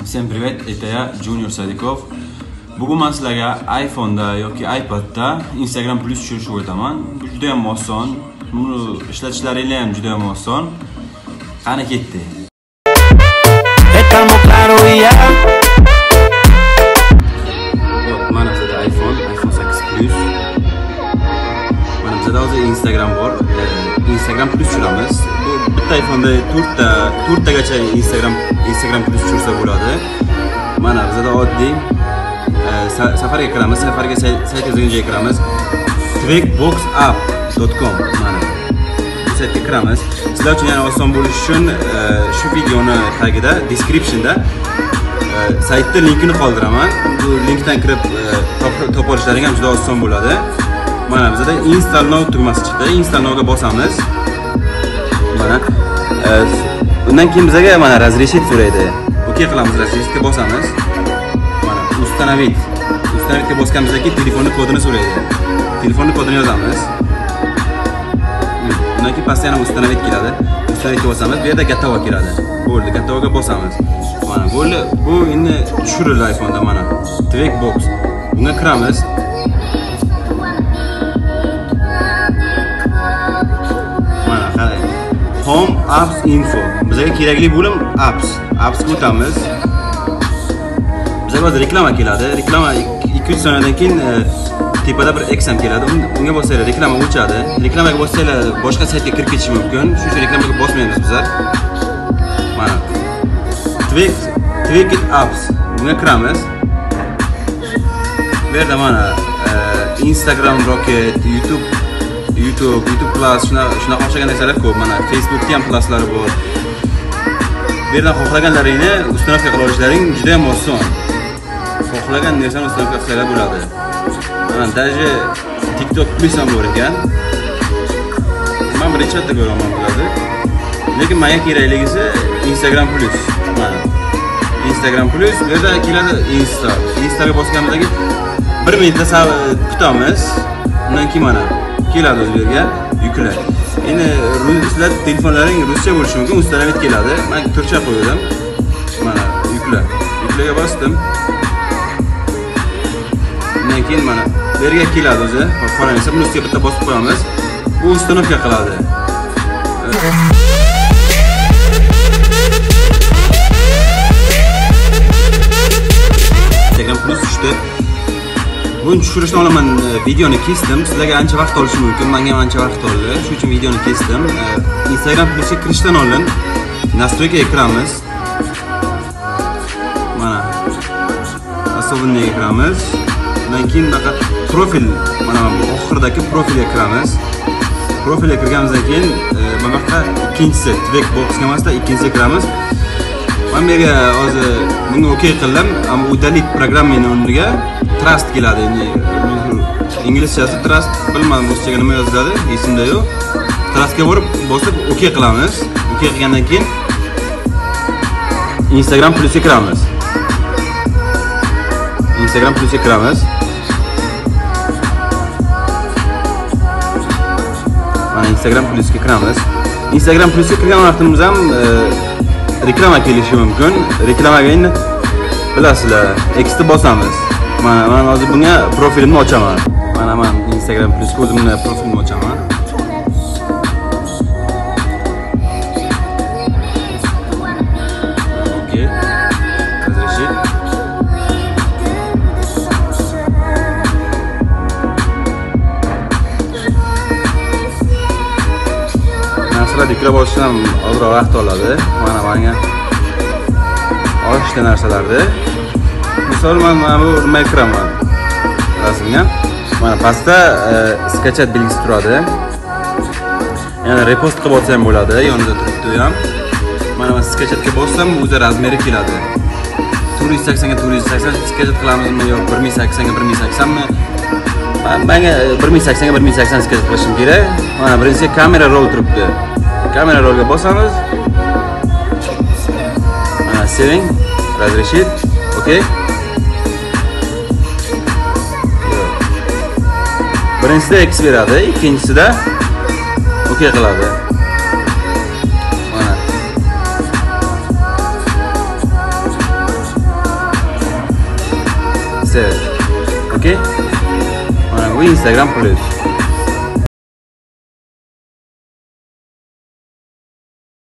Всем привет, это я, Junior Sadikov. Bugun men sizlarga iPhone'da yoki iPad'da Instagram Plus tushirishni o'rgataman. Bu juda ham oson. Buni ishlatishlaringiz ham juda ham oson. Qani ketdi. Estamos claros ya. Mana bizda iPhone 8 Plus. Mana bizda hozir Instagram bor. Instagram Plus tushiramiz. Bu bitta iPhone'da 4 tagacha Instagram Plus tushirsa bo'ladi. Mana bizda oddiy safarga kiramiz, safarga sayt yozgancha kiramiz. Trackboxapp.com mana. Bu saytga kiramiz. Sizlar uchun yana oson bo'lishi uchun shu videoni tagida, descriptionda saytning linkini qoldiraman. Bu linkdan kirib topib olishlaring ham juda oson bo'ladi. Mana bizda install now tugmasi chiqdi. Install nowga bosamiz. Mana undan keyin bizga mana razрешить so'raydi. Okey qilamiz, razрешитga bosamiz. Mana uстановitga bosganimizdan keyin telefonni kodini so'raydi. Telefonni kodini yozamiz. Undan keyin pastda yana uстановить keladi. Uстановitga bosamiz. Bu yerda готово keladi. Bo'ldi, готовоga bosamiz. Mana bo'ldi. Bu endi tushirildi iPhone'da mana. Trackbox. Bunga kiramiz. Mana qarang. Home apps info. Bizga kerakli bo'lim apps. Appsga o'tamiz. Bizga hozir reklama keladi. Reklama 2-3 soniyadan keyin tepada bir X ham keladi. Unga bossangiz reklama o'chadi. Reklamaga bossangiz boshqa saytga kirib ketish mumkin. Shuning uchun reklamaga bosmaymiz bizlar. Mana. Track it apps. Bunga kiramiz. Bu yerda mana Instagram Rocket, YouTube Plus shunaqa o'xshagan narsalar ko'p. Mana Facebookda ham pluslari bor. Bu yerdan xohlaganlaringni uстановка qila olishlaring juda ham oson. Xohlagan narsani uстановка qilsa bo'ladi. Mana даже TikTok Plus ham bor ekan. Men birinchi marta ko'raman bularni. Lekin menga kerakligisi Instagram Plus. Mana Instagram Plus bu yerda keladi Instaga bosganimizdan keyin 1 minutda kutamiz. Undan keyin mana keladi o'z yerga yukla. Endi sizlar telefonlaring ruscha bo'lishi mumkin, uстановить keladi. Men turkcha qo'ydim. Mana yuklaga bosdim. Undan keyin mana bu yerga keladi o'zi. Qaranglar, buni ustiga bitta bosib qo'yamiz. Bu uстановка qiladi. Instagram Plus tushdi. Buni tushirishdan oldin men videoni kesdim. Sizlarga ancha vaqt olishi mumkin. Menga ham ancha vaqt oldi. Shuning uchun videoni kesdim. Instagram Plusga kirishdan oldin настройкаga kiramiz. Mana особенныйga kiramiz. Undan keyin bunaqa profil, mana bu oxiridagi profilga kiramiz. Profilga kirganimizdan keyin bu yoqda ikkinchisi Trackboxga emasda ikkinchisiga kiramiz. Men bu yerga hozir bunga okey qildim, ammo udalить programmani o'rniga Trust keladi. Inglizchasi Trust, bilmadim ruschaga nima yoziladi, esimda yo'q. Trustga borib bosib okey qilamiz. Okey qilgandan keyin Instagram Plusga kiramiz. Instagram Plusga kiramiz. Mana Instagram Plusga kiramiz. Instagram Plusga kirgan vaqtimizda ham reklama kelishi mumkin. Reklamaga endi bilasizlar, X'ni bosamiz. Men hozir bunga profilimni ochaman. Mana men Instagram Plus o'zimni profilimni ochaman. Okey. Разрешить. Narsalar yuklab olishdan ozroq vaqt oladi. Mana menga olishda narsalarni. Misol men bu nima kiraman. Rasmga. Mana pastda skachat belgisi turadi. Yana repost qilib olsa ham bo'ladi, yonida turibdi ham. Mana men skachatga bossam, o'zi razmeri keladi. 480 ga 480 skachat qilamizmi yoki 1080 ga 1080 mi? Menga 1080 ga 1080 skachat qilishim kerak. Mana birinchi kamera roll turibdi. Kamera rollga bosamiz. Mana saving, разрешить. Okey. Birinchisida X beradi, ikkinchisida okey qiladi. Mana sever. Okey? Mana bu Instagram plus.